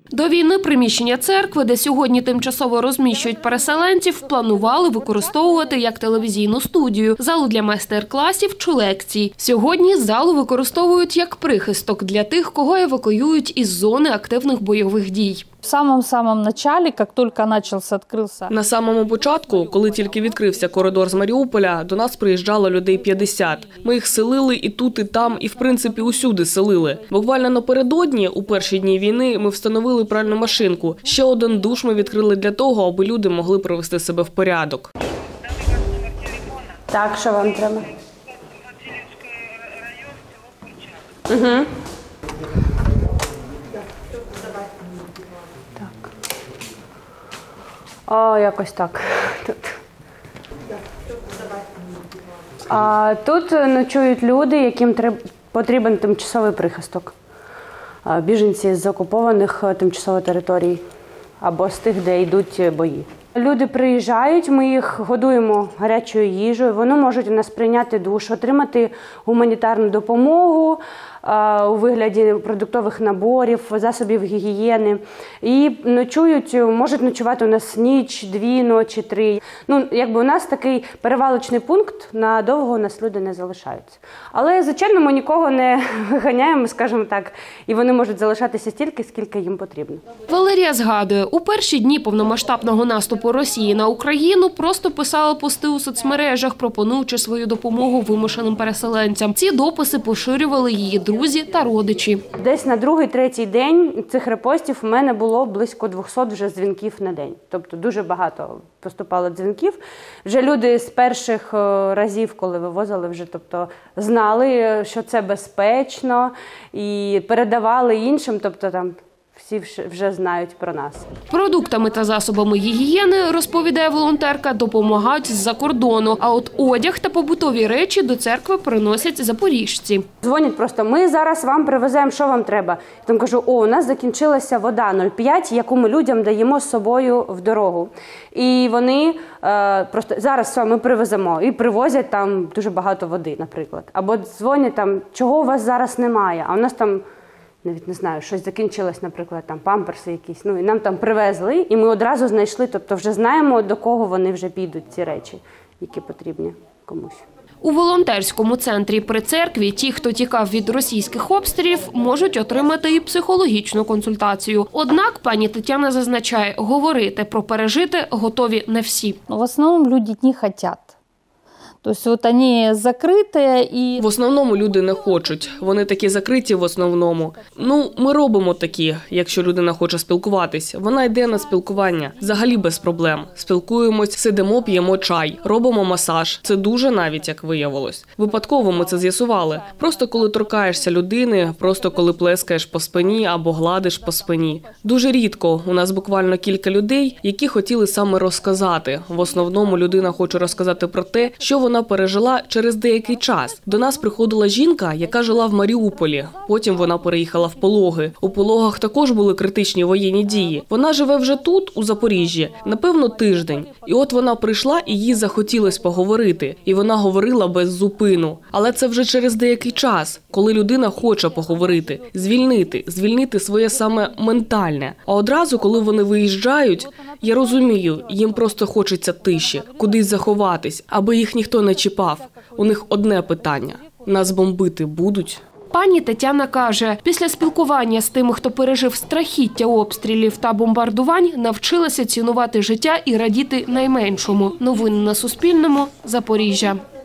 До війни приміщення церкви, де сьогодні тимчасово розміщують переселенців, планували використовувати як телевізійну студію, залу для майстер-класів чи лекцій. Сьогодні залу використовують як прихисток для тих, кого евакуюють із зони активних бойових дій. В самому началі, як тільки відкрився. На самому початку, коли тільки відкрився коридор з Маріуполя, до нас приїжджало людей 50. Ми їх селили і тут, і там, і в принципі усюди селили. Буквально напередодні, у перші дні війни, ми встановили пральну машинку. Ще один душ ми відкрили для того, аби люди могли привести себе в порядок. Так, що вам треба? Угу. О, якось так. Тут ночують люди, яким потрібен тимчасовий прихисток. Біженці з окупованих тимчасово територій або з тих, де йдуть бої. Люди приїжджають, ми їх годуємо гарячою їжею, вони можуть у нас прийняти душ, отримати гуманітарну допомогу у вигляді продуктових наборів, засобів гігієни. І можуть ночувати у нас ніч, 2 ночі, 3. У нас такий перевалочний пункт, надовго у нас люди не залишаються. Але, звичайно, ми нікого не виганяємо, скажімо так, і вони можуть залишатися стільки, скільки їм потрібно. Валерія згадує, у перші дні повномасштабного наступу Росії на Україну просто писала пости у соцмережах, пропонуючи свою допомогу вимушеним переселенцям. Ці дописи поширювали її друзі та родичі. Десь на 2-3 день цих репостів у мене було близько 200 вже дзвінків на день. Тобто дуже багато поступало дзвінків. Вже люди з перших разів, коли вивозили, вже знали, що це безпечно, і передавали іншим, тобто там всі вже знають про нас. Продуктами та засобами гігієни, розповідає волонтерка, допомагають з-за кордону. А от одяг та побутові речі до церкви приносять запоріжці. Дзвонять просто, ми зараз вам привеземо, що вам треба. Я там кажу, у нас закінчилася вода 0,5, яку ми людям даємо з собою в дорогу. І вони просто, зараз все, ми привеземо. І привозять там дуже багато води, наприклад. Або дзвонять там, чого у вас зараз немає, а у нас там, навіть не знаю, щось закінчилось, наприклад, там памперси якісь, і нам там привезли, і ми одразу знайшли, тобто вже знаємо, до кого вони вже підуть, ці речі, які потрібні комусь. У волонтерському центрі при церкві ті, хто тікав від російських обстрілів, можуть отримати і психологічну консультацію. Однак, пані Тетяна зазначає, говорити про пережите готові не всі. В основному люди не хочуть. Тобто вони закриті і... В основному люди не хочуть. Вони такі закриті в основному. Ми робимо такі, якщо людина хоче спілкуватись. Вона йде на спілкування. Взагалі без проблем. Спілкуємось, сидимо, п'ємо чай, робимо масаж. Це дуже навіть, як виявилось. Випадково ми це з'ясували. Просто коли торкаєшся людини, просто коли плескаєш по спині або гладиш по спині. Дуже рідко. У нас буквально кілька людей, які хотіли саме розказати. В основному людина хоче розказати про те, що вона пережила через деякий час. До нас приходила жінка, яка жила в Маріуполі. Потім вона переїхала в Пологи. У Пологах також були критичні воєнні дії. Вона живе вже тут, у Запоріжжі, напевно, тиждень. І от вона прийшла, і їй захотілось поговорити. І вона говорила без зупину. Але це вже через деякий час, коли людина хоче поговорити, звільнити своє саме ментальне. А одразу, коли вони виїжджають, я розумію, їм просто хочеться тиші, кудись заховатись, аби їх ніхто не чіпав. У них одне питання – нас бомбити будуть? Пані Тетяна каже, після спілкування з тими, хто пережив страхіття обстрілів та бомбардувань, навчилася цінувати життя і радіти найменшому. Новини на Суспільному. Запоріжжя.